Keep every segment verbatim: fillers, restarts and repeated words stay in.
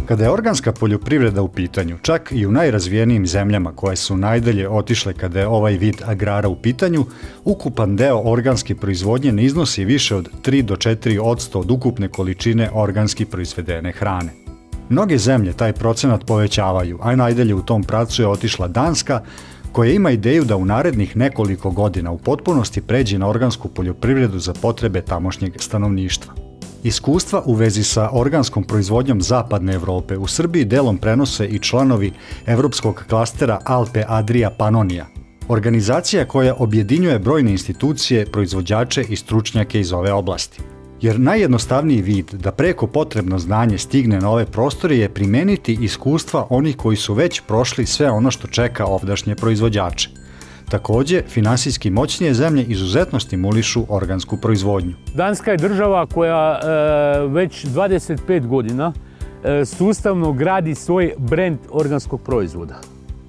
Kada je organska poljoprivreda u pitanju, čak i u najrazvijenijim zemljama koje su najdalje otišle kada je ovaj vid agrara u pitanju, ukupan deo organske proizvodnje ne iznosi više od tri do četiri posto od ukupne količine organski proizvedene hrane. Mnoge zemlje taj procenat povećavaju, a najdalje u tom pravcu je otišla Danska, koja ima ideju da u narednih nekoliko godina u potpunosti pređe na organsku poljoprivredu za potrebe tamošnjeg stanovništva. Iskustva u vezi sa organskom proizvodnjom Zapadne Evrope u Srbiji delom prenose i članovi Evropskog klastera Alpe-Adria-Panonija, organizacija koja objedinjuje brojne institucije, proizvođače i stručnjake iz ove oblasti. Jer najjednostavniji vid da preko potrebno znanje stigne na ove prostore je primeniti iskustva onih koji su već prošli sve ono što čeka ovdašnje proizvođače. Takođe, finansijski moćnije zemlje izuzetno stimulišu organsku proizvodnju. Danska je država koja e, već dvadeset pet godina e, sustavno gradi svoj brend organskog proizvoda.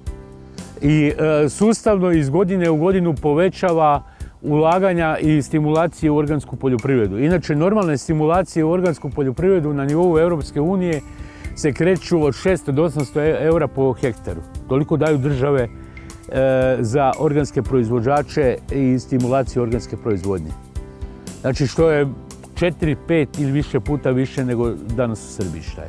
I e, sustavno iz godine u godinu povećava ulaganja i stimulacije u organsku poljoprivredu. Inače, normalne stimulacije u organsku poljoprivredu na nivou Europske unije se kreću od šesto do osamsto eura po hektaru. Toliko daju države za organske proizvođače i stimulaciju organske proizvodnje. Znači što je četiri, pet ili više puta više nego danas u Srbiji šta je.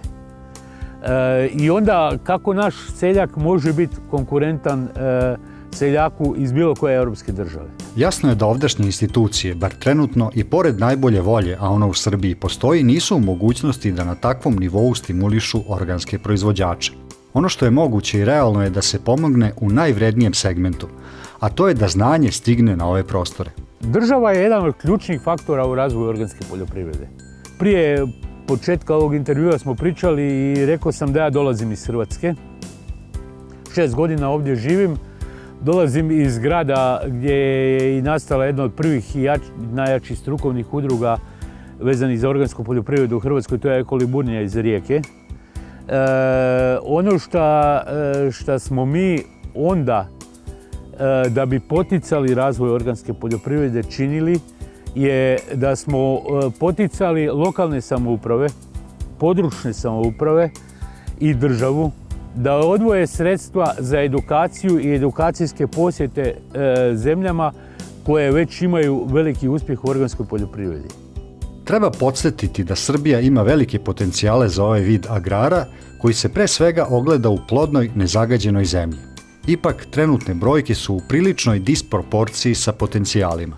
E, I onda kako naš seljak može biti konkurentan e, seljaku iz bilo koje europske države? Jasno je da ovdašnje institucije, bar trenutno i pored najbolje volje, a ona u Srbiji postoji, nisu u mogućnosti da na takvom nivou stimulišu organske proizvođače. Ono što je moguće i realno je da se pomogne u najvrednijem segmentu, a to je da znanje stigne na ove prostore. Država je jedan od ključnih faktora u razvoju organske poljoprivrede. Prije početka ovog intervjua smo pričali i rekao sam da ja dolazim iz Hrvatske. Šest godina ovdje živim. Dolazim iz grada gdje je i nastala jedna od prvih i najjačih strukovnih udruga vezanih za organsku poljoprivredu u Hrvatskoj, to je Eko Liburnija iz Rijeke. E, ono što smo mi onda, e, da bi poticali razvoj organske poljoprivrede, činili je da smo e, poticali lokalne samouprave, područne samouprave i državu da odvoje sredstva za edukaciju i edukacijske posjete e, zemljama koje već imaju veliki uspjeh u organskoj poljoprivredi. Treba podsjetiti da Srbija ima velike potencijale za ovaj vid agrara koji se pre svega ogleda u plodnoj, nezagađenoj zemlji. Ipak, trenutne brojke su u priličnoj disproporciji sa potencijalima.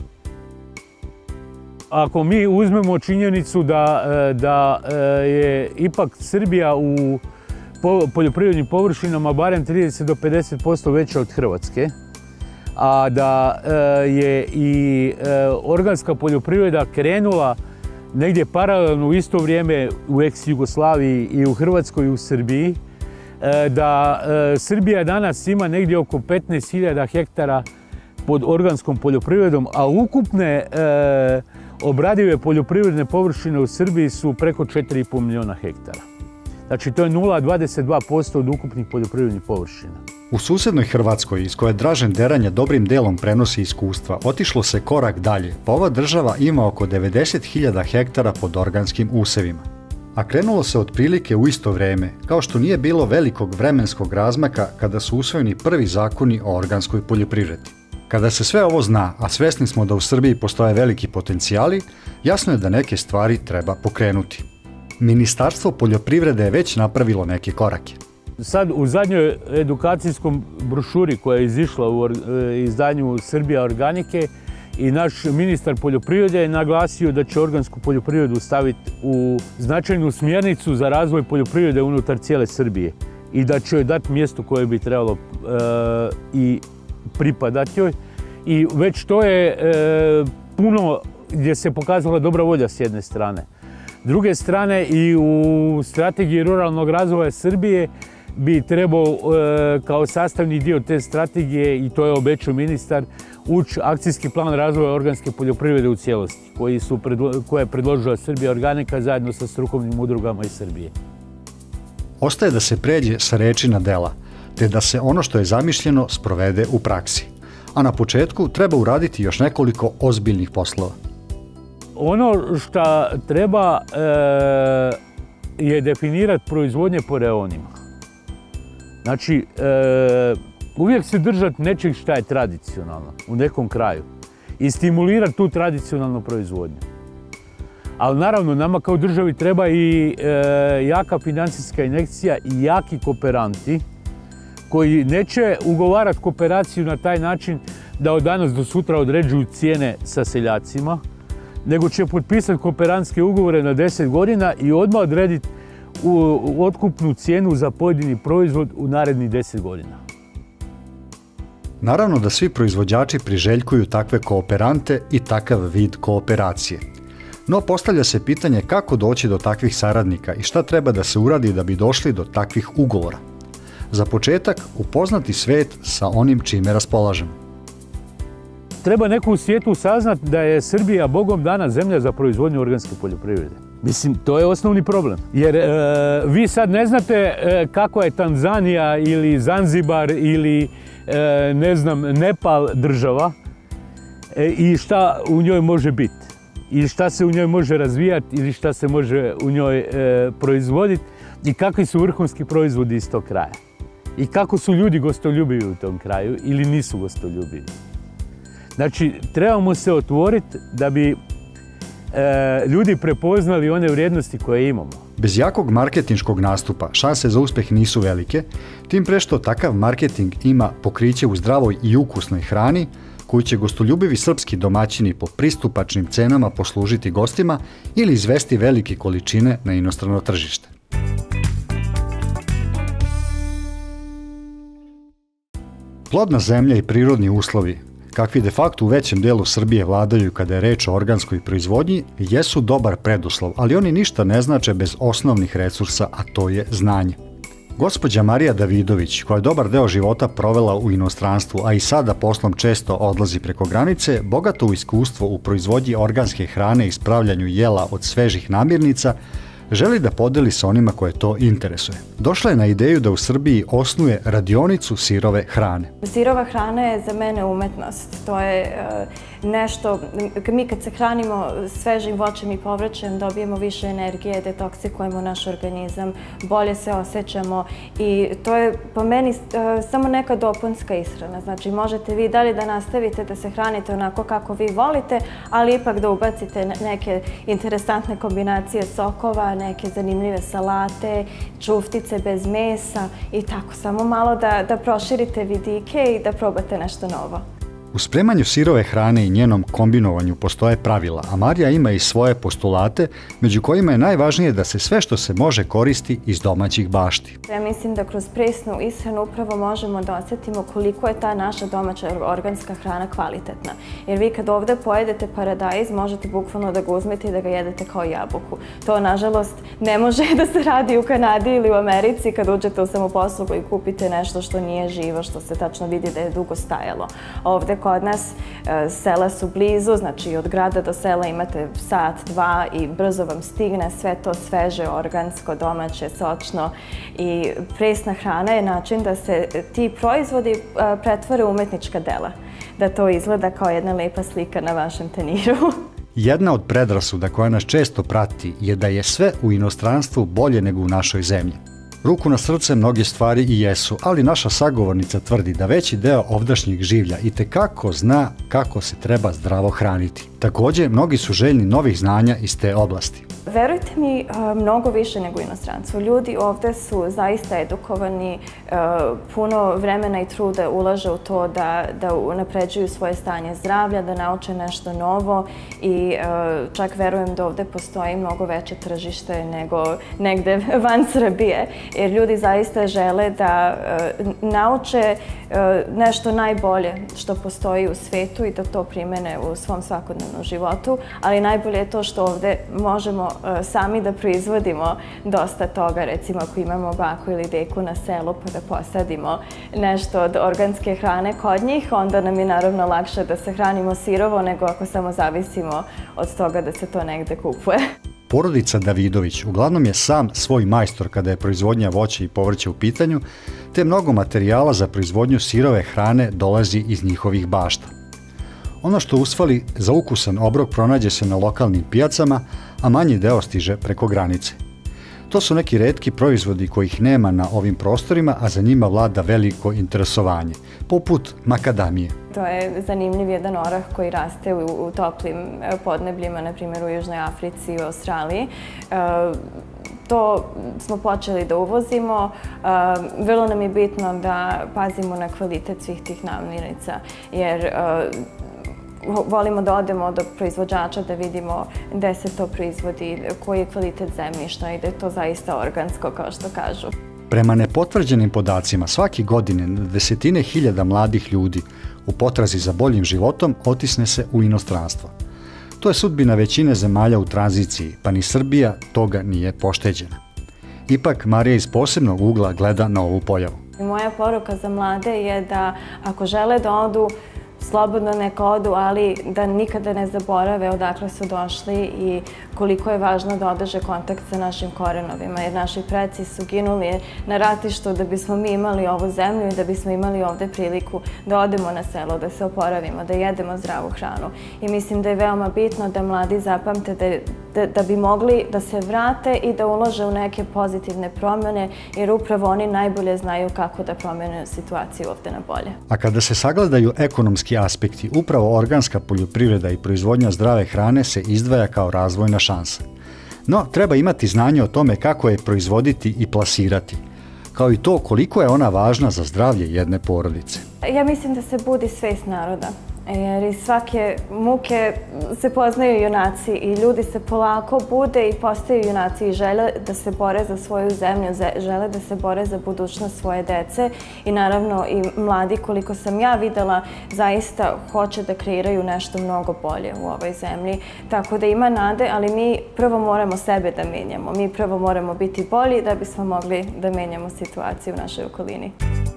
Ako mi uzmemo činjenicu da, da je ipak Srbija u poljoprivrednim površinama barem trideset do pedeset posto veća od Hrvatske, a da je i organska poljoprivreda krenula negdje paralelno u isto vrijeme u ex-Jugoslaviji i u Hrvatskoj i u Srbiji, da Srbija danas ima negdje oko petnaest hiljada hektara pod organskom poljoprivredom, a ukupne obradive poljoprivredne površine u Srbiji su preko četiri i pol milijuna hektara. Znači to je nula zarez dvadeset dva posto od ukupnih poljoprivrednih površina. U susednoj Hrvatskoj, iz koje Dražen Deranja dobrim delom prenosi iskustva, otišlo se korak dalje, pa ova država ima oko devedeset hiljada hektara pod organskim usevima. A krenulo se otprilike u isto vreme, kao što nije bilo velikog vremenskog razmaka kada su usvojeni prvi zakoni o organskoj poljoprivredi. Kada se sve ovo zna, a svesni smo da u Srbiji postoje veliki potencijali, jasno je da neke stvari treba pokrenuti. Ministarstvo poljoprivrede je već napravilo neke korake. Sad u zadnjoj edukacijskom brošuri koja je izišla u izdanju Srbija organike i naš ministar poljoprivrede je naglasio da će organsku poljoprivredu staviti u značajnu smjernicu za razvoj poljoprivrede unutar cijele Srbije i da će joj dati mjesto koje bi trebalo e, i pripadati joj. I već to je e, puno gdje se pokazala dobra volja s jedne strane. S druge strane, i u strategiji ruralnog razvoja Srbije bi trebao e, kao sastavni dio te strategije, i to je obećao ministar, ući akcijski plan razvoja organske poljoprivrede u cijelosti, koji su predlo, koje je predložila Srbija Organika zajedno sa strukovnim udrugama iz Srbije. Ostaje da se pređe sa reči na dela, te da se ono što je zamišljeno sprovede u praksi. A na početku treba uraditi još nekoliko ozbiljnih poslova. Ono što treba e, je definirati proizvodnje po reonima. Znači, e, uvijek se držati nečeg šta je tradicionalno u nekom kraju i stimulirati tu tradicionalnu proizvodnju. Ali naravno, nama kao državi treba i e, jaka financijska injekcija i jaki kooperanti koji neće ugovarati kooperaciju na taj način da od danas do sutra određuju cijene sa seljacima, nego će potpisati kooperantske ugovore na deset godina i odmah odrediti otkupnu cijenu za pojedini proizvod u narednih deset godina. Naravno da svi proizvođači priželjkuju takve kooperante i takav vid kooperacije. No postavlja se pitanje kako doći do takvih saradnika i šta treba da se uradi da bi došli do takvih ugovora. Za početak, upoznati svet sa onim čime raspolažemo. Treba neko u svijetu saznat da je Srbija bogom dana zemlja za proizvodnju organske poljoprivrede. Mislim, to je osnovni problem. Jer e, vi sad ne znate e, kako je Tanzanija ili Zanzibar ili e, ne znam, Nepal država e, i šta u njoj može biti. I šta se u njoj može razvijati ili šta se može u njoj e, proizvoditi i kakvi su vrhunski proizvodi iz tog kraja. I kako su ljudi gostoljubivi u tom kraju ili nisu gostoljubivi. Znači, trebamo se otvoriti da bi e, ljudi prepoznali one vrijednosti koje imamo. Bez jakog marketinškog nastupa šanse za uspjeh nisu velike, tim pre što takav marketing ima pokriće u zdravoj i ukusnoj hrani, koju će gostoljubivi srpski domaćini po pristupačnim cenama poslužiti gostima ili izvesti velike količine na inostrano tržište. Plodna zemlja i prirodni uslovi, kakvi de facto u većem delu Srbije vladaju kada je reč o organskoj proizvodnji, jesu dobar preduslov, ali oni ništa ne znače bez osnovnih resursa, a to je znanje. Gospođa Marija Davidović, koja je dobar deo života provela u inostranstvu, a i sada poslom često odlazi preko granice, bogato u iskustvo u proizvodnji organske hrane i spravljanju jela od svežih namirnica, želi da podeli sa onima koje to interesuje. Došla je na ideju da u Srbiji osnuje radionicu sirove hrane. Sirova hrana je za mene umetnost. To je nešto, mi kad se hranimo svežim voćem i povrćem dobijemo više energije, detoksikujemo naš organizam, bolje se osjećamo i to je po meni samo neka dopunska ishrana. Znači možete vi dalje da nastavite da se hranite onako kako vi volite, ali ipak da ubacite neke interesantne kombinacije sokova, neke zanimljive salate, čuftice bez mesa i tako, samo malo da, da proširite vidike i da probate nešto novo. U spremanju sirove hrane i njenom kombinovanju postoje pravila, a Marija ima i svoje postulate, među kojima je najvažnije da se sve što se može koristi iz domaćih bašti. Ja mislim da kroz presnu ishranu upravo možemo da osjetimo koliko je ta naša domaća organska hrana kvalitetna. Jer vi kad ovdje pojedete paradajz, možete bukvalno da ga uzmete i da ga jedete kao jabuku. To, nažalost, ne može da se radi u Kanadi ili u Americi kad uđete u samoposlugu i kupite nešto što nije živo, što se tačno vidi da je dugo stajalo. Ovdje kod nas sela su blizu, znači od grada do sela imate sat, dva i brzo vam stigne sve to sveže, organsko, domaće, sočno i presna hrana je način da se ti proizvodi pretvore u umetnička dela, da to izgleda kao jedna lepa slika na vašem teniru. Jedna od predrasuda koja nas često prati je da je sve u inostranstvu bolje nego u našoj zemlji. Ruku na srce mnoge stvari i jesu, ali naša sagovornica tvrdi da veći deo ovdašnjeg življa itekako zna kako se treba zdravo hraniti. Također, mnogi su željni novih znanja iz te oblasti. Verujte mi, mnogo više nego u inostranstvu. Ljudi ovdje su zaista edukovani, puno vremena i truda ulaže u to da, da unapređuju svoje stanje zdravlja, da nauče nešto novo i čak verujem da ovdje postoji mnogo veće tržište nego negde van Srbije. Jer ljudi zaista žele da nauče nešto najbolje što postoji u svetu i da to primene u svom svakodnevnom životu, ali najbolje je to što ovdje možemo sami da proizvodimo dosta toga. Recimo ako imamo baku ili deku na selu pa da posadimo nešto od organske hrane kod njih, onda nam je naravno lakše da se hranimo sirovo nego ako samo zavisimo od toga da se to negde kupuje. Porodica Davidović uglavnom je sam svoj majstor kada je proizvodnja voća i povrća u pitanju, te mnogo materijala za proizvodnju sirove hrane dolazi iz njihovih bašta. Ono što usfali za ukusan obrok pronađe se na lokalnim pijacama, a manji deo stiže preko granice. To su neki retki proizvodi kojih nema na ovim prostorima, a za njima vlada veliko interesovanje, poput makadamije. To je zanimljiv jedan orah koji raste u, u toplim podnebljima, na primjer u Južnoj Africi i u Australiji. E, to smo počeli da uvozimo. E, vrlo nam je bitno da pazimo na kvalitet svih tih namirnica, jer e, volimo da odemo do proizvođača da vidimo gde se to proizvodi, koji je kvalitet zemljišta i da je to zaista organsko, kao što kažu. Prema nepotvrđenim podacima, svake godine na desetine hiljada mladih ljudi u potrazi za boljim životom otisne se u inostranstvo. To je sudbina većine zemalja u tranziciji, pa ni Srbija toga nije pošteđena. Ipak, Marija iz posebnog ugla gleda na ovu pojavu. Moja poruka za mlade je da ako žele da odu, slobodno neka odu, ali da nikada ne zaborave odakle su došli i koliko je važno da održe kontakt sa našim korenovima, jer naši preci su ginuli na ratištu da bismo mi imali ovu zemlju i da bismo imali ovde priliku da odemo na selo, da se oporavimo, da jedemo zdravu hranu. I mislim da je veoma bitno da mladi zapamte da, da, da bi mogli da se vrate i da ulože u neke pozitivne promjene, jer upravo oni najbolje znaju kako da promene situaciju ovde na bolje. A kada se sagledaju ekonomski aspekti, upravo organska poljoprivreda i proizvodnja zdrave hrane se izdvaja kao razvojna šansa. No, treba imati znanje o tome kako je proizvoditi i plasirati, kao i to koliko je ona važna za zdravlje jedne porodice. Ja mislim da se budi svest naroda, jer iz svake muke se poznaju junaci i ljudi se polako bude i postaju junaci i žele da se bore za svoju zemlju, žele da se bore za budućnost svoje dece i naravno i mladi, koliko sam ja videla, zaista hoće da kreiraju nešto mnogo bolje u ovoj zemlji. Tako da ima nade, ali mi prvo moramo sebe da menjamo. Mi prvo moramo biti bolji da bismo mogli da menjamo situaciju u našoj okolini.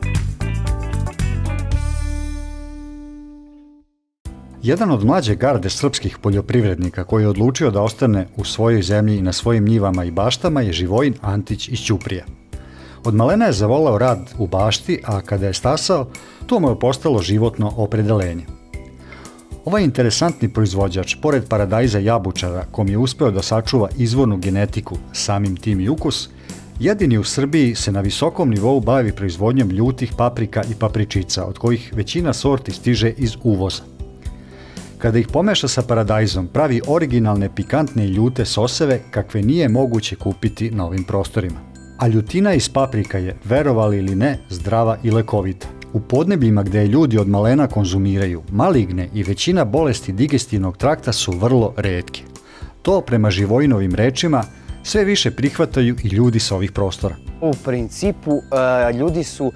Jedan od mlađe garde srpskih poljoprivrednika koji je odlučio da ostane u svojoj zemlji i na svojim njivama i baštama je Živojin Antić iz Ćuprije. Od malena je zavolao rad u bašti, a kada je stasao, to mu je postalo životno opredelenje. Ovaj interesantni proizvođač, pored paradajza jabučara, kom je uspeo da sačuva izvornu genetiku, samim tim i ukus, jedini u Srbiji se na visokom nivou bavi proizvodnjom ljutih paprika i papričica, od kojih većina sorti stiže iz uvoza. Kada ih pomeša sa paradajzom, pravi originalne pikantne i ljute soseve kakve nije moguće kupiti na ovim prostorima. A ljutina iz paprika je, verovali ili ne, zdrava i lekovita. U podnebljima gde je ljudi od malena konzumiraju, maligne i većina bolesti digestivnog trakta su vrlo retke. To, prema Živojinovim rečima, sve više prihvataju i ljudi sa ovih prostora. U principu, ljudi su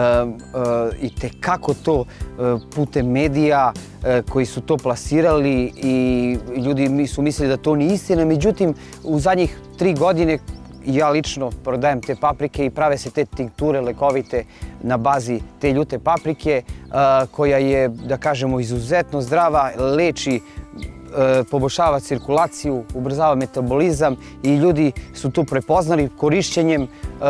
i tekako to putem medija koji su to plasirali i ljudi su mislili da to nije istina. Međutim, u zadnjih tri godine ja lično prodajem te paprike i prave se te tinkture lekovite na bazi te ljute paprike koja je, da kažemo, izuzetno zdrava, leči, poboljšava cirkulaciju, ubrzava metabolizam i ljudi su tu prepoznali korišćenjem,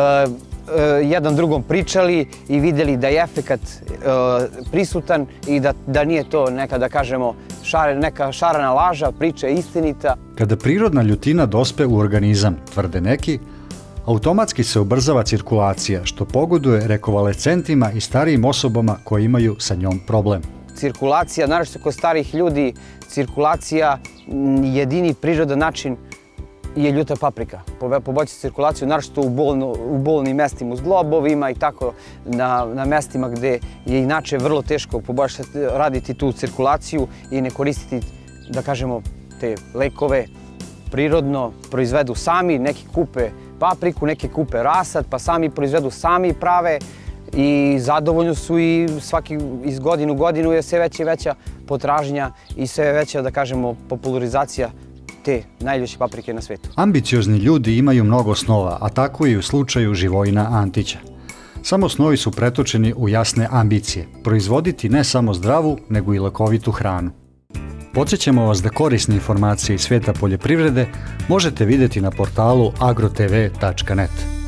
jedan drugom pričali i vidjeli da je efekat prisutan i da, da nije to neka, da kažemo, šare, neka šarana laža, priča je istinita. Kada prirodna ljutina dospe u organizam, tvrde neki, automatski se ubrzava cirkulacija, što pogoduje rekonvalescentima i starijim osobama koji imaju sa njom problem. Cirkulacija, naročito kod starih ljudi, cirkulacija, jedini prirodan način je ljuta paprika. Poboljša cirkulaciju, naročito u, bolno, u bolnim mestima, u zglobovima i tako na, na mestima gde je inače vrlo teško poboljšati, raditi tu cirkulaciju i ne koristiti, da kažemo, te lekove prirodno proizvedu sami, neki kupe papriku, neki kupe rasad, pa sami proizvedu, sami prave i zadovoljni su i svaki iz godinu u godinu je sve veća i veća potražnja i sve veća, da kažemo, popularizacija te najljepše paprike na svetu. Ambiciozni ljudi imaju mnogo snova, a tako i u slučaju Živojina Antića. Samo snovi su pretočeni u jasne ambicije, proizvoditi ne samo zdravu, nego i lekovitu hranu. Podsjećamo vas da korisne informacije iz sveta poljoprivrede možete vidjeti na portalu agrotv tačka net.